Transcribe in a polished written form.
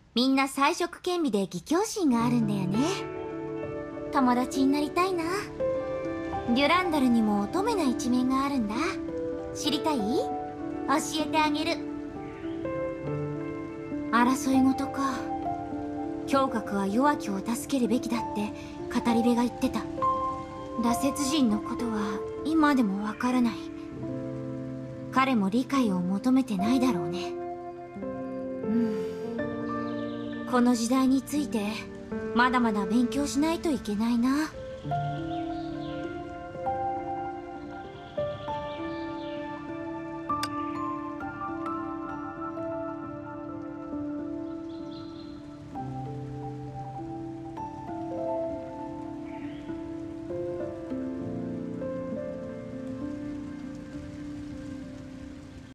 みんな才色兼備で義教心があるんだよね。友達になりたいな。デュランダルにも乙女な一面があるんだ。知りたい？教えてあげる。争い事か。侠客は弱きを助けるべきだって語り部が言ってた。羅刹人のことは今でもわからない。彼も理解を求めてないだろうね。この時代についてまだまだ勉強しないといけないな。